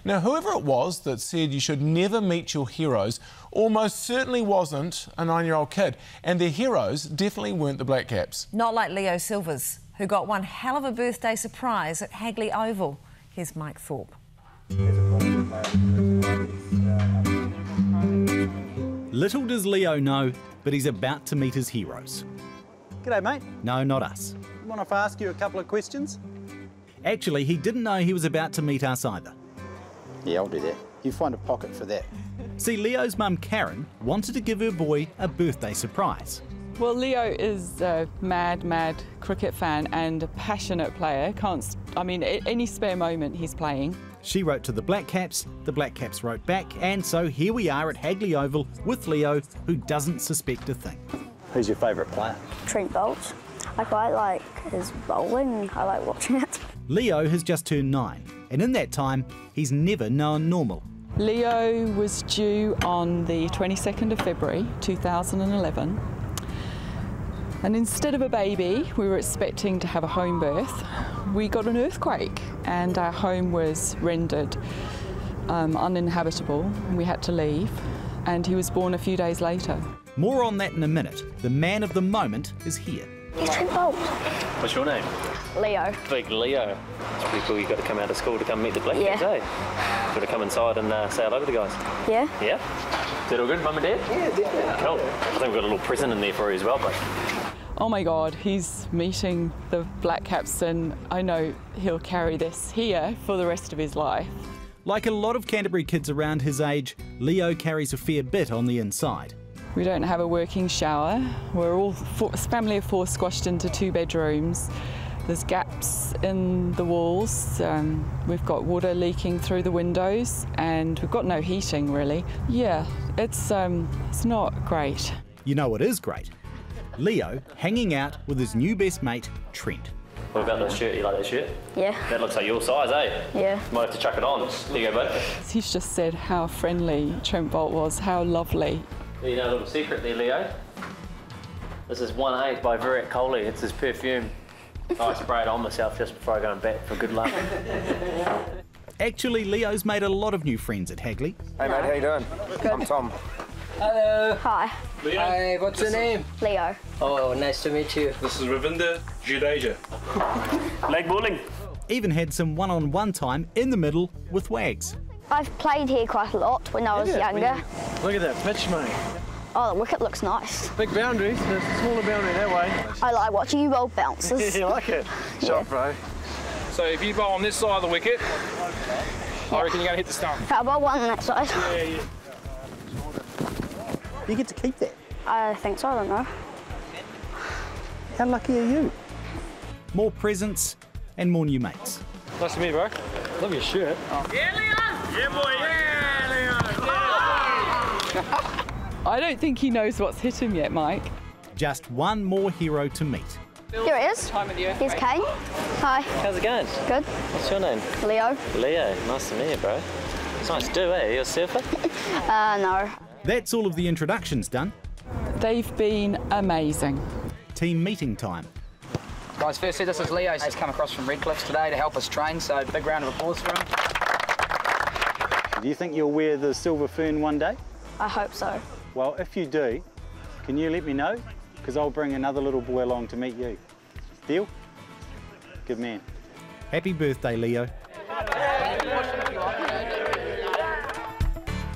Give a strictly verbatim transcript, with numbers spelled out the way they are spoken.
Now, whoever it was that said you should never meet your heroes almost certainly wasn't a nine-year-old kid, and their heroes definitely weren't the Black Caps. Not like Leo Silvers, who got one hell of a birthday surprise at Hagley Oval. Here's Mike Thorpe. Little does Leo know, but he's about to meet his heroes. G'day, mate. No, not us. Want if I ask you a couple of questions? Actually, he didn't know he was about to meet us either. Yeah, I'll do that. You find a pocket for that. See, Leo's mum, Karen, wanted to give her boy a birthday surprise. Well, Leo is a mad, mad cricket fan and a passionate player. Can't, I mean, any spare moment he's playing. She wrote to the Black Caps, the Black Caps wrote back, and so here we are at Hagley Oval with Leo, who doesn't suspect a thing. Who's your favourite player? Trent Bolt. I quite like his bowling. I like watching it. Leo has just turned nine, and in that time, he's never known normal. Leo was due on the twenty-second of February two thousand eleven. And instead of a baby, we were expecting to have a home birth. We got an earthquake and our home was rendered um, uninhabitable. We had to leave, and he was born a few days later. More on that in a minute. The man of the moment is here. It's Trent Bolt. What's your name? Leo. Big Leo. It's pretty cool you got to come out of school to come meet the Black Yeah. Caps, eh? Got to come inside and uh, say hello to the guys. Yeah. Yeah? Is that all good, Mum and Dad? Yeah, yeah. Cool. I think we've got a little present in there for you as well, but. Oh my God, he's meeting the Black Caps, and I know he'll carry this here for the rest of his life. Like a lot of Canterbury kids around his age, Leo carries a fair bit on the inside. We don't have a working shower. We're all, four, a family of four, squashed into two bedrooms. There's gaps in the walls. Um, we've got water leaking through the windows, and we've got no heating really. Yeah, it's, um, it's not great. You know what is great? Leo hanging out with his new best mate, Trent. What about that shirt? You like that shirt? Yeah. That looks like your size, eh? Yeah. Might have to chuck it on. There you go, bud. He's just said how friendly Trent Bolt was, how lovely. You know a little secret there, Leo? This is one eight by Virat Kohli. It's his perfume. I spray it on myself just before I go and bat for good luck. Actually, Leo's made a lot of new friends at Hagley. Hey mate, how you doing? Good. I'm Tom. Hello. Hi. Leo. Hi, what's your name? Leo. Oh, nice to meet you. This is Ravinder Jadeja. Leg bowling. Even had some one-on-one time in the middle with Wags. I've played here quite a lot when I was Yeah, younger. Look at that pitch, mate. Oh, the wicket looks nice. Big boundaries, there's a smaller boundary that way. I like watching you roll bounces. You like it? Shot, bro. So if you bowl on this side of the wicket, I reckon you're going to hit the stump. How about one on that side? Yeah, yeah. You get to keep that. I think so, I don't know. How lucky are you? More presents and more new mates. Nice to meet you, bro. Love your shirt. Oh. Yeah, Leon! Yeah, boy! Yeah, Leon! Yeah. I don't think he knows what's hit him yet, Mike. Just one more hero to meet. Here it is. Time of the Here's Kane. Hi. How's it going? Good. What's your name? Leo. Leo. Nice to meet you, bro. It's nice to do, eh? You're a surfer? Uh, no. That's all of the introductions done. They've been amazing. Team meeting time. Guys, firstly, this is Leo. He's come across from Redcliffe today to help us train, so big round of applause for him. Do you think you'll wear the silver fern one day? I hope so. Well, if you do, can you let me know? Because I'll bring another little boy along to meet you. Deal? Good man. Happy birthday, Leo.